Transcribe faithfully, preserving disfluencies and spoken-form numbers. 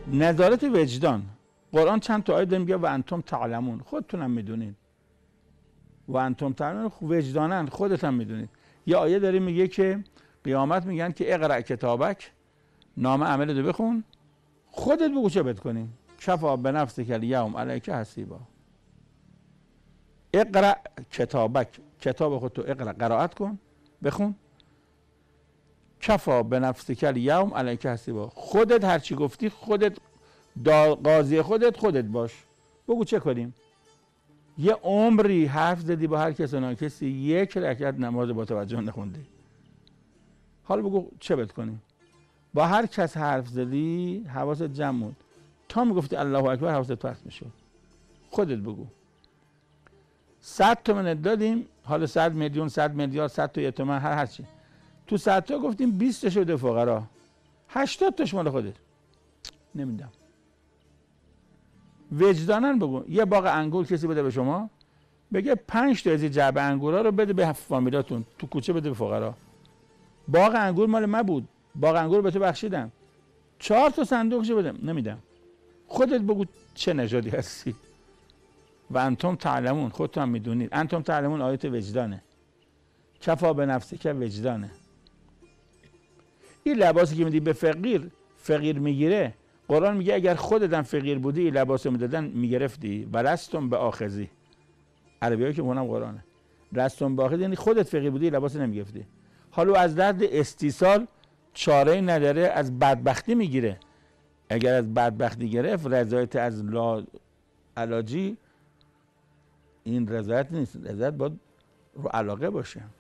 نظارت وجدان. قرآن چند تا آیه داره میگه و انتم تعلمون، خودتونم میدونید. و انتم تعلمون وجدانن، خودت هم میدونید. یه آیه داره میگه که قیامت میگن که اقرأ کتابک، نامه عملتو بخون، خودت بگو چه بد کنی. کفا بنفسک الیوم علیک حسیبا. اقرأ کتابک، کتاب خودتو اقرأ، قرائت کن، بخون. کفا بنفسک الیوم علیک حسیبا. خودت هر چی گفتی خودت قاضی خودت خودت باش. بگو چه کنیم. یه عمری حرف زدی با هر کس و ناکسی، یک رکعت نماز با توجه نخوندی. حالا بگو چه بد کنیم. با هر کس حرف زدی حواست جمع بود، تا میگفتی الله اکبر حواست پرت میشد. خودت بگو. صد تومن دادیم، حالا صد میلیون، صد میلیارد، صد تا تومن، هر هرچی. تو صد تا گفتیم بیست تا شده فقرا، هشتاد تاش مال خودت. نمیدم. وجدانن بگو. یه باغ انگور کسی بده به شما، بگه پنج تا از این جعبه انگورا رو بده به فامیلاتون، تو کوچه بده به فقرا. باغ انگور مال من بود، باغ انگور به تو بخشیدم، چهار تا صندوقشو بده. نمیدم. خودت بگو چه نژادی هستی. و انتم تعلمون، خودتون هم میدونید. انتم تعلمون آیت وجدانه. کفا به نفسی که وجدانه. این لباسی که میدی به فقیر، فقیر میگیره. قرآن میگه اگر خودت هم فقیر بودی این لباسو میدادن میگرفتی. و لستم به آخذی. عربیایی که اونم قرآنه. لستم به آخذی یعنی خودت فقیر بودی لباس نمیگرفتی. حالا از درد استیصال چاره‌ای نداره، از بدبختی میگیره. اگر از بدبختی گرفت رضایت از لا علاجی، این رضایت نیست. رضایت باید رو علاقه باشه.